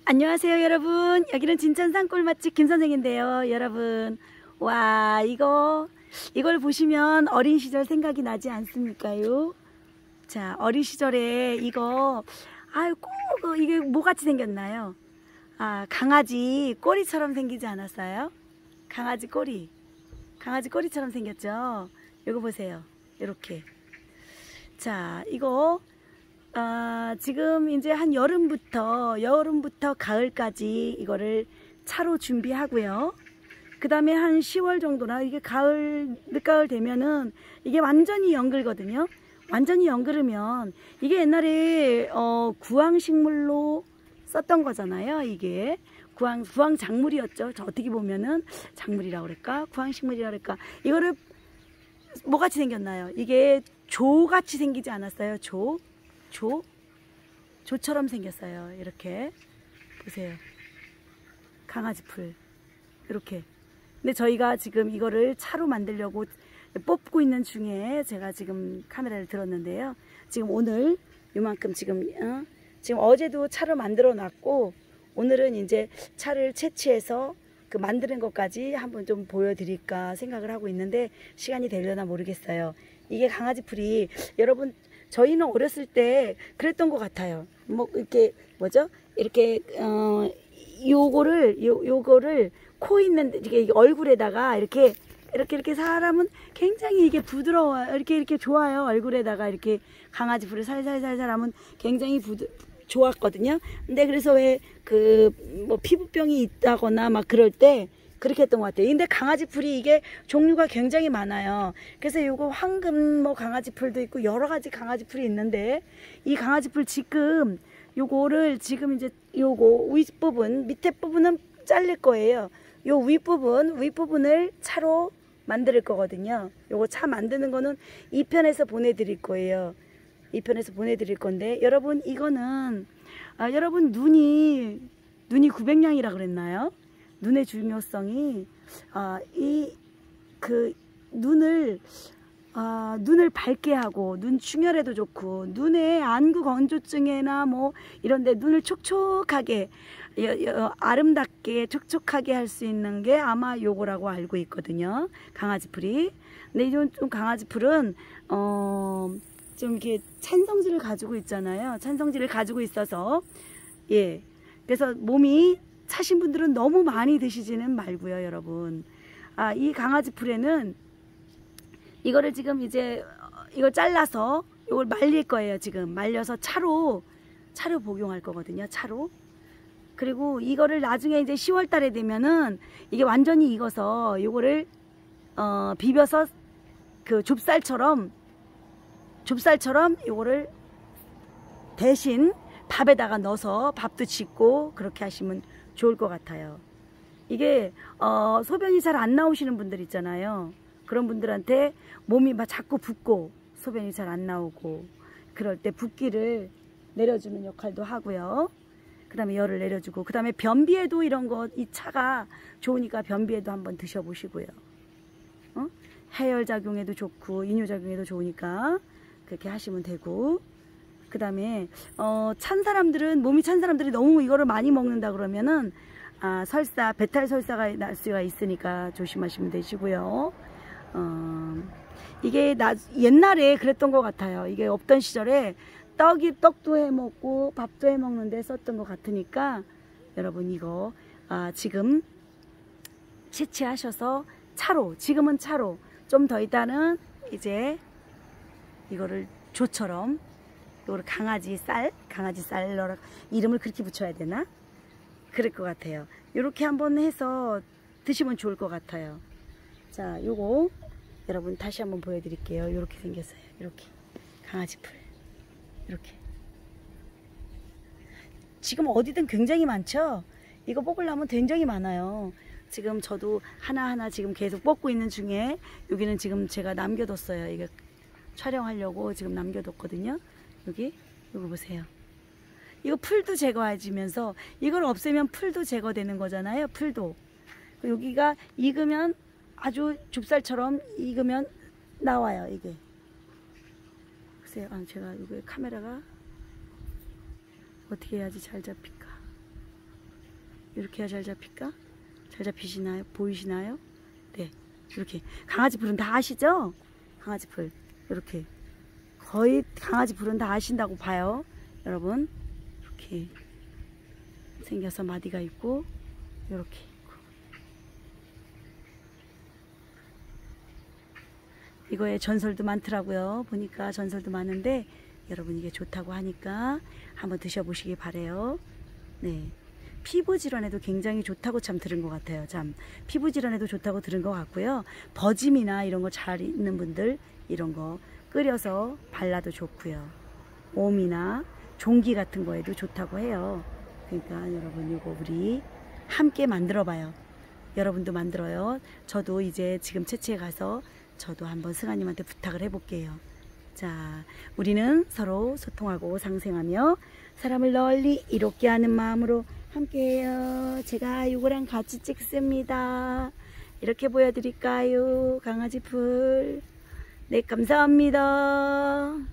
안녕하세요 여러분. 여기는 진천산 꿀맛집 김선생인데요. 여러분, 와, 이걸 보시면 어린 시절 생각이 나지 않습니까요? 자, 어린 시절에 꼭 이게 뭐같이 생겼나요? 강아지 꼬리처럼 생기지 않았어요? 강아지 꼬리처럼 생겼죠? 이거 보세요. 이렇게. 자, 지금 이제 한 여름부터 가을까지 이거를 차로 준비하고요. 그 다음에 한 10월 정도나 이게 늦가을 되면은 이게 완전히 연글거든요. 완전히 연글으면 이게 옛날에 구황식물로 썼던 거잖아요. 이게 구황작물이었죠. 저 어떻게 보면은 작물이라고 그럴까? 구황식물이라고 그럴까? 이거를 뭐같이 생겼나요? 이게 조같이 생기지 않았어요? 조처럼 생겼어요. 이렇게 보세요. 강아지풀 이렇게. 근데 저희가 지금 이거를 차로 만들려고 뽑고 있는 중에 제가 지금 카메라를 들었는데요. 지금 오늘 요만큼 지금 어제도 차로 만들어 놨고, 오늘은 이제 차를 채취해서 그 만드는 것까지 한번 좀 보여드릴까 생각을 하고 있는데 시간이 되려나 모르겠어요. 이게 강아지풀이, 여러분, 저희는 어렸을 때 그랬던 것 같아요. 뭐 이렇게 이렇게 요거를 코 있는 이게 얼굴에다가 이렇게 사람은 굉장히 이게 부드러워요. 이렇게 좋아요. 얼굴에다가 이렇게 강아지풀을 살살살살 하면 굉장히 좋았거든요. 근데 그래서 왜 뭐 피부병이 있다거나 막 그럴 때 그렇게 했던 것 같아요. 근데 강아지풀이 이게 종류가 굉장히 많아요. 그래서 요거 황금 강아지풀도 있고 여러 가지 강아지풀이 있는데, 이 강아지풀 지금 요거를 지금 이제 요거 윗부분, 밑에 부분은 잘릴 거예요. 요 윗부분을 차로 만들 거거든요. 요거 차 만드는 거는 2편에서 보내드릴 거예요. 2편에서 보내드릴 건데, 여러분, 이거는 여러분 눈이 900냥이라 그랬나요? 눈의 중요성이 눈을 밝게 하고 눈 충혈에도 좋고, 눈의 안구 건조증이나 뭐 이런데 눈을 촉촉하게 아름답게 촉촉하게 할 수 있는 게 아마 요거라고 알고 있거든요. 강아지풀이. 근데 이런 좀 강아지풀은 좀 이렇게 찬성질을 가지고 있잖아요. 찬성질을 가지고 있어서, 예, 그래서 몸이 차신 분들은 너무 많이 드시지는 말고요, 여러분. 이 강아지풀에는 이거를 지금 이제 이걸 잘라서 이걸 말릴 거예요. 지금 말려서 차로 복용할 거거든요. 차로. 그리고 이거를 나중에 이제 10월 달에 되면은 이게 완전히 익어서 이거를 비벼서 그 좁쌀처럼 이거를 대신 밥에다가 넣어서 밥도 짓고 그렇게 하시면 좋을 것 같아요. 이게 소변이 잘 안 나오시는 분들 있잖아요. 그런 분들한테 몸이 막 자꾸 붓고 소변이 잘 안 나오고 그럴 때 붓기를 내려주는 역할도 하고요. 그 다음에 열을 내려주고, 그 다음에 변비에도 이 차가 좋으니까 변비에도 한번 드셔보시고요. 해열작용에도 좋고 이뇨작용에도 좋으니까 그렇게 하시면 되고, 그 다음에 몸이 찬 사람들이 너무 이거를 많이 먹는다 그러면은 배탈 설사가 날 수가 있으니까 조심하시면 되시고요. 이게 옛날에 그랬던 것 같아요. 이게 없던 시절에 떡도 해 먹고 밥도 해 먹는데 썼던 것 같으니까, 여러분 이거 지금 채취하셔서 지금은 차로, 좀 더 있다는 이제 이거를 조처럼, 이거를 강아지살 이름을 그렇게 붙여야 되나? 그럴 것 같아요. 이렇게 한번 해서 드시면 좋을 것 같아요. 자, 요거 여러분 다시 한번 보여드릴게요. 이렇게 생겼어요. 이렇게 강아지풀 이렇게. 지금 어디든 굉장히 많죠? 이거 뽑으려면 굉장히 많아요. 지금 저도 하나하나 지금 계속 뽑고 있는 중에, 여기는 지금 제가 남겨뒀어요. 이거 촬영하려고 지금 남겨뒀거든요. 이거 보세요. 이거 풀도 제거해지면서, 이걸 없애면 풀도 제거되는 거잖아요. 풀도. 여기가 익으면 아주 좁쌀처럼 익으면 나와요. 이게 보세요. 제가 이거 카메라가 어떻게 해야지 잘 잡힐까? 이렇게 해야 잘 잡힐까? 잘 잡히시나요? 보이시나요? 네, 이렇게. 강아지 풀은 다 아시죠? 강아지 풀 이렇게 거의 강아지 풀은 다 아신다고 봐요. 여러분 이렇게 생겨서 마디가 있고 이렇게 있고. 이거에 전설도 많더라고요. 보니까 전설도 많은데 여러분 이게 좋다고 하니까 한번 드셔보시기 바래요. 네, 피부 질환에도 굉장히 좋다고 참 들은 것 같아요. 참 피부 질환에도 좋다고 들은 것 같고요. 버짐이나 이런 거 잘 있는 분들 이런 거 끓여서 발라도 좋고요. 몸이나 종기 같은 거에도 좋다고 해요. 그러니까 여러분 이거 우리 함께 만들어 봐요. 여러분도 만들어요. 저도 이제 지금 채취해 가서 저도 한번 승아님한테 부탁을 해볼게요. 자, 우리는 서로 소통하고 상생하며 사람을 널리 이롭게 하는 마음으로 함께해요. 제가 이거랑 같이 찍습니다. 이렇게 보여드릴까요? 강아지 풀. 네, 감사합니다.